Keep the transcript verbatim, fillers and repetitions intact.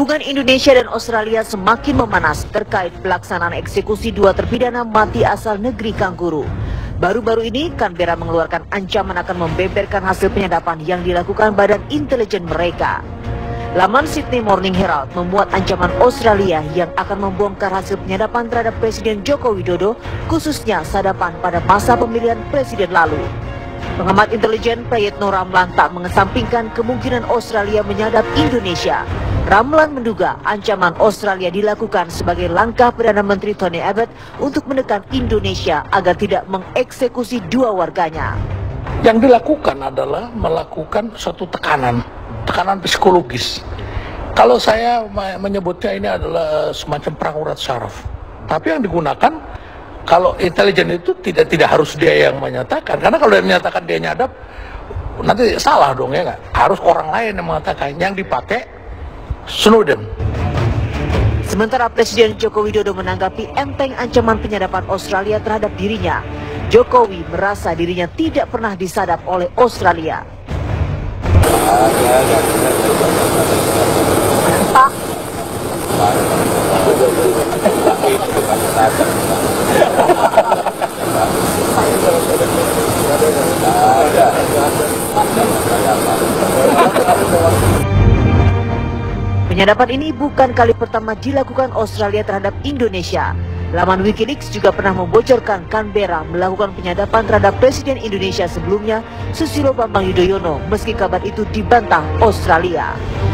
Hubungan Indonesia dan Australia semakin memanas terkait pelaksanaan eksekusi dua terpidana mati asal negeri Kanguru. Baru-baru ini, Canberra mengeluarkan ancaman akan membeberkan hasil penyadapan yang dilakukan badan intelijen mereka. Laman Sydney Morning Herald memuat ancaman Australia yang akan membongkar hasil penyadapan terhadap Presiden Joko Widodo, khususnya sadapan pada masa pemilihan presiden lalu. Pengamat intelijen Prayitno Ramlan tak mengesampingkan kemungkinan Australia menyadap Indonesia. Ramlan menduga ancaman Australia dilakukan sebagai langkah Perdana Menteri Tony Abbott untuk menekan Indonesia agar tidak mengeksekusi dua warganya. Yang dilakukan adalah melakukan suatu tekanan, tekanan psikologis. Kalau saya menyebutnya ini adalah semacam perang urat syaraf. Tapi yang digunakan, kalau intelijen itu tidak tidak harus dia yang menyatakan, karena kalau dia menyatakan dia nyadap, nanti salah dong ya nggak? Harus orang lain yang mengatakan. Yang dipakai Snowden. Sementara Presiden Joko Widodo menanggapi enteng ancaman penyadapan Australia terhadap dirinya. Jokowi merasa dirinya tidak pernah disadap oleh Australia. Penyadapan ini bukan kali pertama dilakukan Australia terhadap Indonesia. Laman Wikileaks juga pernah membocorkan Canberra melakukan penyadapan terhadap Presiden Indonesia sebelumnya, Susilo Bambang Yudhoyono, meski kabar itu dibantah Australia.